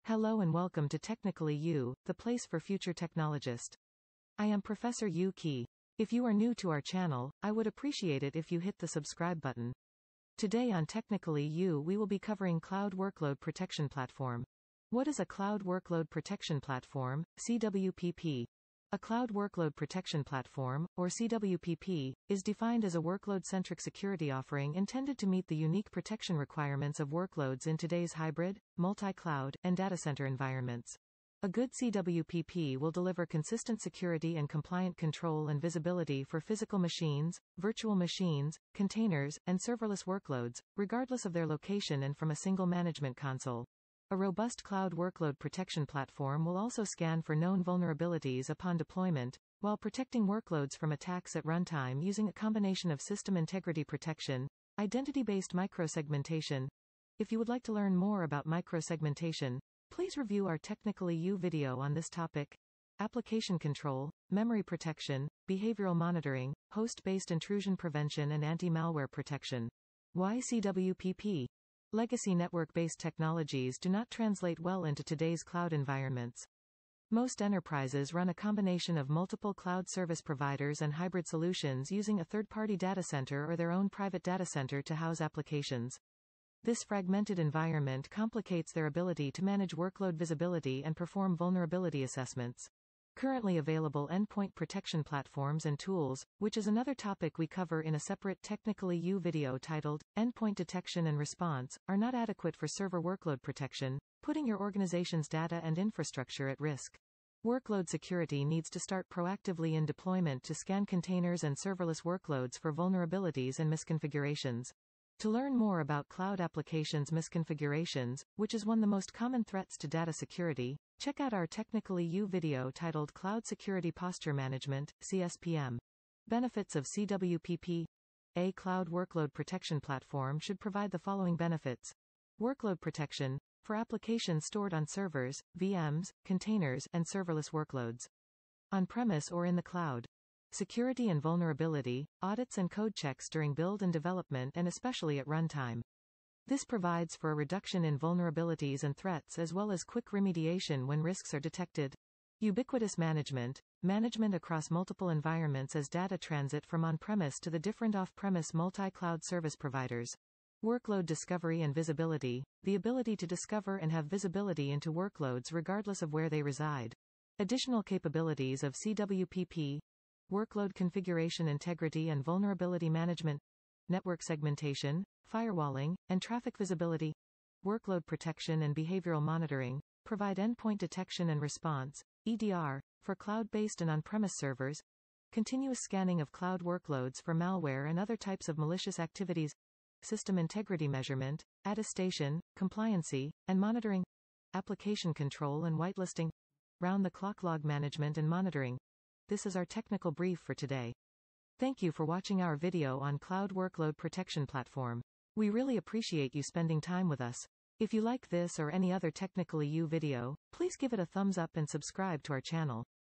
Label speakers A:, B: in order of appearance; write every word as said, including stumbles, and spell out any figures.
A: Hello and welcome to Technically You, the place for future technologists. I am Professor Yu Qi. If you are new to our channel, I would appreciate it if you hit the subscribe button. Today on Technically You we will be covering Cloud Workload Protection Platform. What is a Cloud Workload Protection Platform, C W P P? A Cloud Workload Protection Platform, or C W P P, is defined as a workload-centric security offering intended to meet the unique protection requirements of workloads in today's hybrid, multi-cloud, and data center environments. A good C W P P will deliver consistent security and compliant control and visibility for physical machines, virtual machines, containers, and serverless workloads, regardless of their location and from a single management console. A robust cloud workload protection platform will also scan for known vulnerabilities upon deployment, while protecting workloads from attacks at runtime using a combination of system integrity protection, identity-based microsegmentation. If you would like to learn more about microsegmentation, please review our Technically You video on this topic. Application control, memory protection, behavioral monitoring, host-based intrusion prevention and anti-malware protection. Why C W P P? Legacy network-based technologies do not translate well into today's cloud environments. Most enterprises run a combination of multiple cloud service providers and hybrid solutions using a third-party data center or their own private data center to house applications. This fragmented environment complicates their ability to manage workload visibility and perform vulnerability assessments. Currently available endpoint protection platforms and tools, which is another topic we cover in a separate Technically You video titled, Endpoint Detection and Response, are not adequate for server workload protection, putting your organization's data and infrastructure at risk. Workload security needs to start proactively in deployment to scan containers and serverless workloads for vulnerabilities and misconfigurations. To learn more about cloud applications misconfigurations, which is one of the most common threats to data security, check out our Technically You video titled Cloud Security Posture Management, C S P M. Benefits of C W P P. A cloud workload protection platform should provide the following benefits. Workload protection, for applications stored on servers, V Ms, containers, and serverless workloads. On-premise or in the cloud. Security and vulnerability, audits and code checks during build and development and especially at runtime. This provides for a reduction in vulnerabilities and threats as well as quick remediation when risks are detected. Ubiquitous management, management across multiple environments as data transit from on-premise to the different off-premise multi-cloud service providers. Workload discovery and visibility, the ability to discover and have visibility into workloads regardless of where they reside. Additional capabilities of C W P P. Workload configuration integrity and vulnerability management. Network segmentation, firewalling, and traffic visibility. Workload protection and behavioral monitoring, provide endpoint detection and response, E D R, for cloud-based and on-premise servers. Continuous scanning of cloud workloads for malware and other types of malicious activities. System integrity measurement, attestation, compliancy, and monitoring. Application control and whitelisting. Round-the-clock log management and monitoring. This is our technical brief for today. Thank you for watching our video on Cloud Workload Protection Platform. We really appreciate you spending time with us. If you like this or any other Technically You video, please give it a thumbs up and subscribe to our channel.